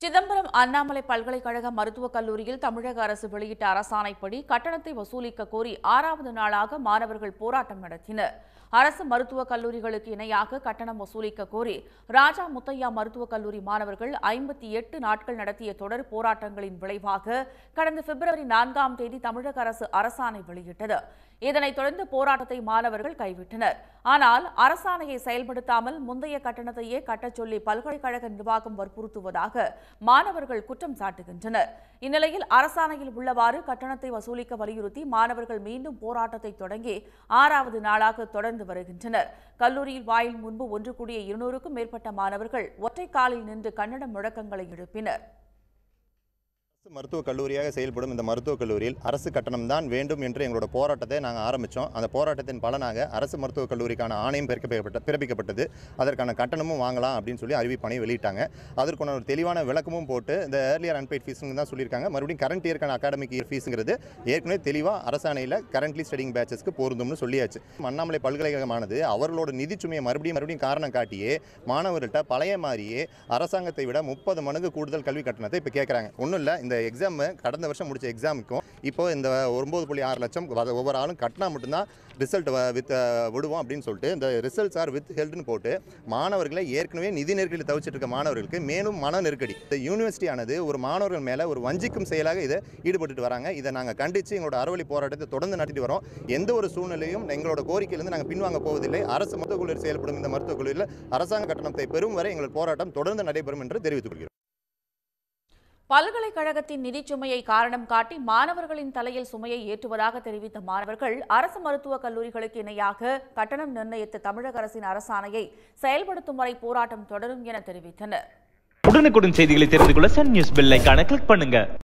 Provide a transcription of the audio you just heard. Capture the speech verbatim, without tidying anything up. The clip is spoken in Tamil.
Chidambaram Annamalai பல்கலைக்கழக மருத்துவக் கல்லூரியில் தமிழக அரசு வெளியிட்ட அரசாணைப்படி கட்டணத்தை வசூலிக்க கோரி ஆறாவது நாளாக மாணவர்கள் போராட்டம் நடத்தினர். அரசு மருத்துவக் கல்லூரிகளுக்கு இணையாக கட்டணம் வசூலிக்க கோரி ராஜா முத்தையா மருத்துவக் கல்லூரி மாணவர்கள் ஐம்பத்தி எட்டு நாட்கள் நடத்திய தொடர் போராட்டங்களின் விளைவாக கடந்த பிப்ரவரி நான்காம் தேதி தமிழக அரசு அரசாணை வெளியிட்டது. இதனைத் தொடர்ந்து போராட்டத்தை மாணவர்கள் கைவிட்டனர். ஆனால் அரசாணையை செயல்படுத்தாமல் முந்தைய கட்டணத்தையே கட்டச் சொல்லி பல்கலைக்கழக நிர்வாகம் வற்புறுத்துவதாக மாணவர்கள் குற்றம் சாட்டுகின்றனர். இந்நிலையில் அரசாணையில் உள்ளவாறு கட்டணத்தை வசூலிக்க வலியுறுத்தி மாணவர்கள் மீண்டும் போராட்டத்தை தொடங்கி ஆறாவது நாளாக தொடர்ந்து வருகின்றனர். கல்லூரியில் வாயில் முன்பு ஒன்று கூடிய இருநூறுக்கும் மேற்பட்ட மாணவர்கள் ஒற்றை காலில் நின்று கன்னட முழக்கங்களை எழுப்பினர். மருத்துவக் கல்லூரியாக செயல்படும் இந்த மருத்துவக் கல்லூரியில் அரசு கட்டணம் தான் வேண்டும் என்று எங்களோட போராட்டத்தை நாங்கள் ஆரம்பித்தோம். அந்த போராட்டத்தின் பலனாக அரசு மருத்துவக் கல்லூரிக்கான ஆணையம் பிறப்பிக்கப்பட்ட பிறப்பிக்கப்பட்டது. அதற்கான கட்டணமும் வாங்கலாம் அப்படின்னு சொல்லி அறிவிப்பானை வெளியிட்டாங்க. அதற்கான ஒரு தெளிவான விளக்கமும் போட்டு இந்த ஏர்லியர் அன்பெய்ட் ஃபீஸ்னு தான் சொல்லியிருக்காங்க. மறுபடியும் கரண்ட் இயர்க்கான அகாடமிக் இயர் ஃபீஸுங்கிறது ஏற்கனவே தெளிவாக அரசாணையில் கரண்ட்லி ஸ்டடிங் பேச்சஸ்க்கு பொருந்தும்னு சொல்லியாச்சு. அண்ணாமலை பல்கலைக்கழகமானது அவர்களோட நிதிச்சுமையை மறுபடியும் மறுபடியும் காரணம் காட்டியே மாணவர்கள்ட்ட பழைய மாதிரியே அரசாங்கத்தை விட முப்பது மடங்கு கூடுதல் கல்வி கட்டணத்தை இப்போ கேட்குறாங்க. ஒன்றும் இல்லை, இந்த எக்ஸாம் கடந்த வருஷம் முடிச்ச எக்ஸாமுக்கும் இப்போ இந்த ஒன்பது புள்ளி ஆறு லட்சம் ஒவ்வொரு ஆளும் கட்டினா மட்டும்தான் ரிசல்ட் வித் விடுவோம் அப்படின்னு சொல்லிட்டு இந்த ரிசல்ட்ஸ் ஆர் வித் ஹெல்ட்னு போட்டு மாணவர்களை ஏற்கனவே நிதி நெருக்கடி தவிச்சிட்டு இருக்க மாணவர்களுக்கு மேலும் மன நெருக்கடி. இந்த யூனிவர்சிட்டி ஆனது ஒரு மாணவர்கள் மேலே ஒரு வஞ்சிக்கும் செயலாக இதை ஈடுபட்டு வராங்க. இதை நாங்கள் கண்டித்து எங்களோட அறவழி போராட்டத்தை தொடர்ந்து நடத்திட்டு வரோம். எந்த ஒரு சூழ்நிலையும் எங்களோட கோரிக்கையிலிருந்து நாங்கள் பின்வாங்க போவதில்லை. அரசு மருத்துவக் கல்லூரி செயல்படும் இந்த மருத்துவக் கல்லூரியில் அரசாங்க கட்டணத்தை பெறும் வரை எங்கள் போராட்டம் தொடர்ந்து நடைபெறும் என்று தெரிவித்துக் கொள்கிறோம். பல்கலைக்கழகத்தின் நிதி சுமையை காரணம் காட்டி மாணவர்களின் தலையில் சுமையை ஏற்றுவதாக தெரிவித்த மாணவர்கள் அரசு மருத்துவக் கல்லூரிகளுக்கு இணையாக கட்டணம் நிர்ணயித்த தமிழக அரசின் அரசாணையை செயல்படுத்தும் வரை போராட்டம் தொடரும் என தெரிவித்தனர். உடனுக்குடன் செய்திகளை தெரிந்து கொள்ள சன் நியூஸ் பெல் ஐகானை கிளிக் பண்ணுங்க.